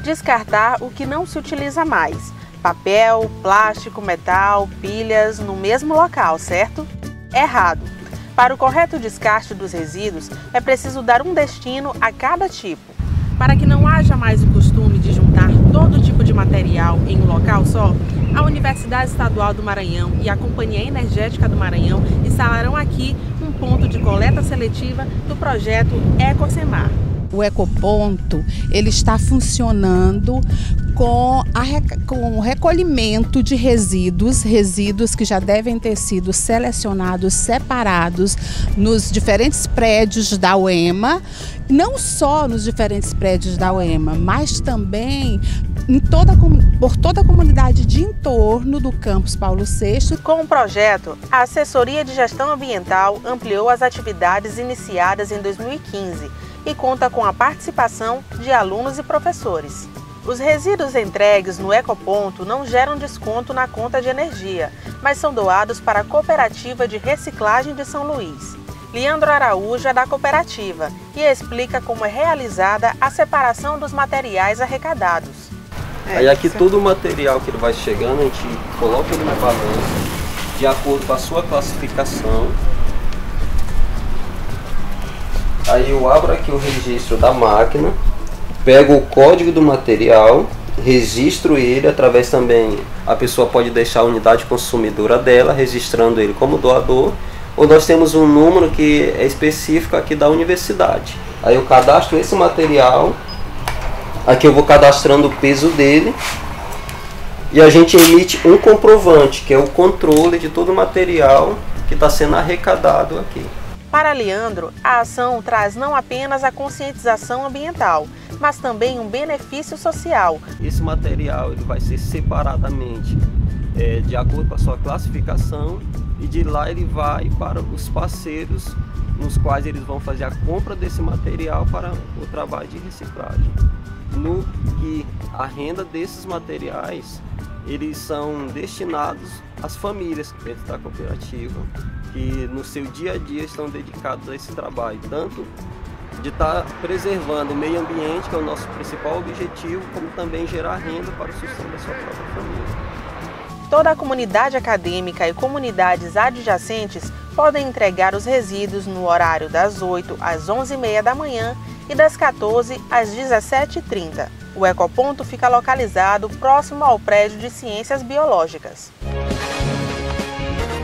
descartar o que não se utiliza mais. Papel, plástico, metal, pilhas no mesmo local, certo? Errado. Para o correto descarte dos resíduos, é preciso dar um destino a cada tipo. Para que não haja mais o costume de juntar todo tipo de material em um local só, a Universidade Estadual do Maranhão e a Companhia Energética do Maranhão instalarão aqui um ponto de coleta seletiva do projeto Ecocemar. O Ecoponto ele está funcionando com o recolhimento de resíduos que já devem ter sido selecionados, separados nos diferentes prédios da UEMA, não só nos diferentes prédios da UEMA, mas também por toda a comunidade de entorno do campus Paulo VI. Com o projeto, a Assessoria de Gestão Ambiental ampliou as atividades iniciadas em 2015 e conta com a participação de alunos e professores. Os resíduos entregues no Ecoponto não geram desconto na conta de energia, mas são doados para a Cooperativa de Reciclagem de São Luís. Leandro Araújo é da cooperativa e explica como é realizada a separação dos materiais arrecadados. Aí aqui todo o material que ele vai chegando, a gente coloca ele na balança, de acordo com a sua classificação. Aí eu abro aqui o registro da máquina, pego o código do material, registro ele, através também a pessoa pode deixar a unidade consumidora dela, registrando ele como doador, ou nós temos um número que é específico aqui da universidade. Aí eu cadastro esse material, aqui eu vou cadastrando o peso dele, e a gente emite um comprovante, que é o controle de todo o material que está sendo arrecadado aqui. Para Leandro, a ação traz não apenas a conscientização ambiental, mas também um benefício social. Esse material ele vai ser separadamente de acordo com a sua classificação, e de lá ele vai para os parceiros nos quais eles vão fazer a compra desse material para o trabalho de reciclagem. No que a renda desses materiais eles são destinados às famílias dentro da cooperativa, que no seu dia a dia estão dedicados a esse trabalho, tanto de estar preservando o meio ambiente, que é o nosso principal objetivo, como também gerar renda para o sustento da sua própria família. Toda a comunidade acadêmica e comunidades adjacentes podem entregar os resíduos no horário das 8 às 11h30 da manhã e das 14 às 17h30. O Ecoponto fica localizado próximo ao prédio de Ciências Biológicas.